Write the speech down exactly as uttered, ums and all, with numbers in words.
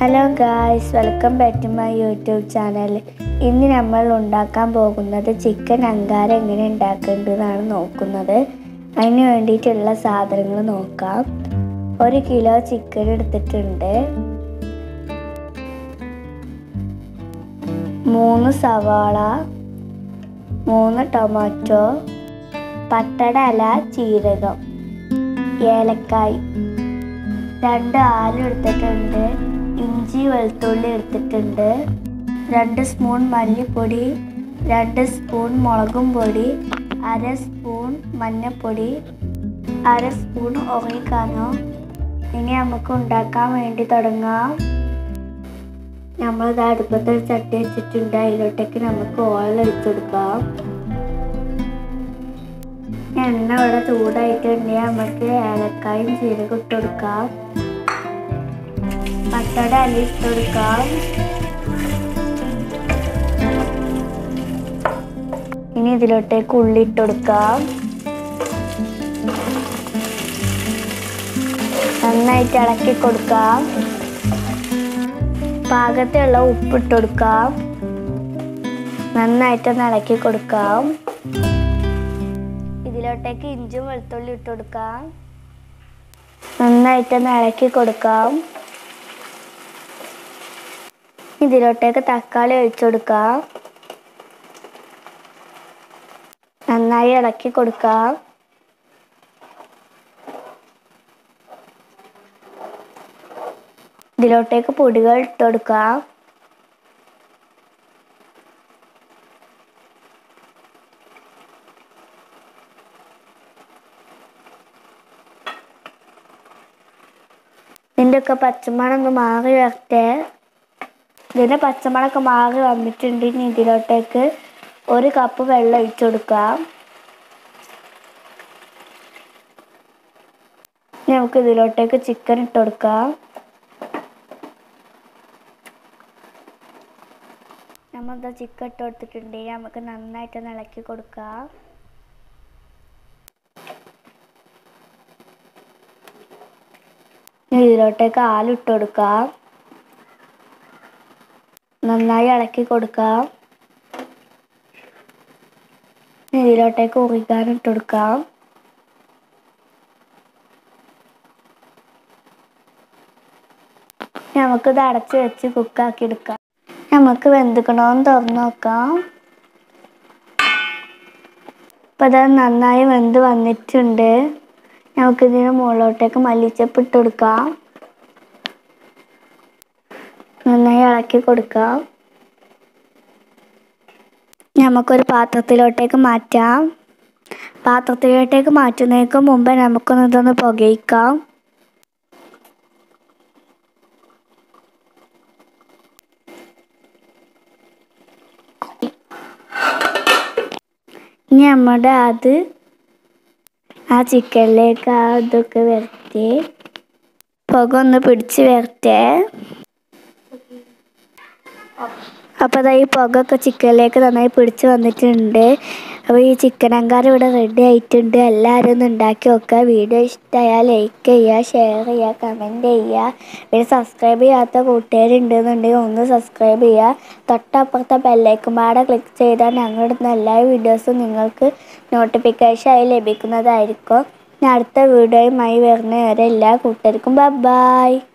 Hello guys, welcome back to my YouTube channel. ഇന്ന് നമ്മൾ ഉണ്ടാക്കാൻ പോകുന്നത് ചിക്കൻ അങ്കാര എങ്ങനെ ഉണ്ടാക്കേണ്ടതെന്നാണ് നോക്കുന്നത്. അതിന് വേണ്ടിയിട്ടുള്ള സാധനങ്ങൾ നോക്കാം. ഒരു കിലോ ചിക്കൻ എടുത്തിട്ടുണ്ട്. മൂന്ന് സവാള, മൂന്ന് ടൊമാറ്റോ, പട്ടട ഇല, ജീരകം, ഏലക്കായ്, രണ്ട് ആലു എടുത്തിട്ടുണ്ട്. ഇഞ്ചി വെളുത്തുള്ളി എടുത്തിട്ടുണ്ട്. രണ്ട് സ്പൂൺ മല്ലിപ്പൊടി, രണ്ട് സ്പൂൺ മുളകും പൊടി, അര സ്പൂൺ മഞ്ഞൾപ്പൊടി, അര സ്പൂൺ ഒറിഗാനോ. ഇനി നമുക്ക് ഉണ്ടാക്കാൻ വേണ്ടി തുടങ്ങാം. നമ്മളിത് അടുപ്പത്ത് ഒരു ചട്ടി വെച്ചിട്ടുണ്ട്. അതിലോട്ടേക്ക് നമുക്ക് ഓയിൽ ഒഴിച്ചു കൊടുക്കാം. എണ്ണ ഇവിടെ ചൂടായിട്ടുണ്ടെങ്കിൽ നമുക്ക് ഏലക്കായും ജീരകം ഇട്ട് കൊടുക്കാം. പട്ടട ഇല ഇട്ട് കൊടുക്കാം. ഇനി ഇതിലോട്ടേക്ക് ഉള്ളി ഇട്ട് കൊടുക്കാം. നന്നായിട്ട് ഇളക്കി കൊടുക്കാം. പാകത്തിലുള്ള ഉപ്പിട്ട് കൊടുക്കാം. നന്നായിട്ടൊന്ന് ഇളക്കി കൊടുക്കാം. ഇതിലോട്ടേക്ക് ഇഞ്ചും വെളുത്തുള്ളി ഇട്ട് കൊടുക്കാം. നന്നായിട്ടൊന്ന് ഇളക്കി കൊടുക്കാം. ഇതിലോട്ടേക്ക് തക്കാളി ഒഴിച്ചു കൊടുക്കാം. നന്നായി ഇളക്കി കൊടുക്കാം. ഇതിലോട്ടേക്ക് പൊടികൾ ഇട്ട് കൊടുക്കാം. ഇതിൻ്റെയൊക്കെ പച്ചമണം ഒന്ന് മാറി വരട്ടെ. ഇതിൻ്റെ പച്ചമണമൊക്കെ മാറി വന്നിട്ടുണ്ട്. ഇനി ഇതിലോട്ടേക്ക് ഒരു കപ്പ് വെള്ളം ഒഴിച്ചു കൊടുക്കാം. ഇനി നമുക്ക് ഇതിലോട്ടേക്ക് ചിക്കൻ ഇട്ട് കൊടുക്കാം. നമ്മളിത് ചിക്കൻ ഇട്ട് കൊടുത്തിട്ടുണ്ടെങ്കിൽ നമുക്ക് നന്നായിട്ടൊന്ന് ഇളക്കി കൊടുക്കാം. ഇനി ഇതിലോട്ടേക്ക് ആലു ഇട്ട് കൊടുക്കാം. നന്നായി ഇളക്കി കൊടുക്കാം. ഇതിലോട്ടേക്ക് ഒറിഗാനോ ഇട്ട് കൊടുക്കാം. നമുക്കിത് അടച്ച് വെച്ച് കുക്കാക്കി എടുക്കാം. നമുക്ക് വെന്തുക്കണമെന്ന് തുറന്ന് നോക്കാം. ഇപ്പം ഇത് നന്നായി വെന്ത് വന്നിട്ടുണ്ട്. നമുക്കിതിന് മുകളിലോട്ടേക്ക് മല്ലിച്ചപ്പ് ഇട്ട് കൊടുക്കാം. നന്നായി ഇളക്കി കൊടുക്കാം. നമുക്കൊരു പാത്രത്തിലോട്ടേക്ക് മാറ്റാം. പാത്രത്തിലോട്ടേക്ക് മാറ്റുന്നതിന് മുമ്പ് നമുക്കൊന്ന് ഇതൊന്ന് പുകയിക്കാം. ഇനി നമ്മുടെ അത് ആ ചിക്കനിലേക്ക് ആ ഇതൊക്കെ വരട്ടെ. പുക ഒന്ന് പിടിച്ച് വരട്ടെ. അപ്പോൾ അതാ ഈ പുകയൊക്കെ ചിക്കനിലേക്ക് നന്നായി പിടിച്ച് വന്നിട്ടുണ്ട്. അപ്പോൾ ഈ ചിക്കൻ അങ്കാരം ഇവിടെ റെഡി ആയിട്ടുണ്ട്. എല്ലാവരും ഒന്ന് ഉണ്ടാക്കി നോക്കുക. വീഡിയോ ഇഷ്ടമായാൽ ലൈക്ക് ചെയ്യുക, ഷെയർ ചെയ്യുക, കമൻറ്റ് ചെയ്യുക. പിന്നെ സബ്സ്ക്രൈബ് ചെയ്യാത്ത കൂട്ടുകാരുണ്ടെന്നുണ്ടെങ്കിൽ ഒന്ന് സബ്സ്ക്രൈബ് ചെയ്യുക. തൊട്ടപ്പുറത്തെ ബെല്ലൈക്കൺ പാടെ ക്ലിക്ക് ചെയ്താൽ ഞങ്ങളുടെ എല്ലാ വീഡിയോസും നിങ്ങൾക്ക് നോട്ടിഫിക്കേഷൻ ആയി ലഭിക്കുന്നതായിരിക്കും. ഞാൻ അടുത്ത വീഡിയോയുമായി വരുന്നവരെ എല്ലാ കൂട്ടുകാർക്കും ബൈ ബൈ.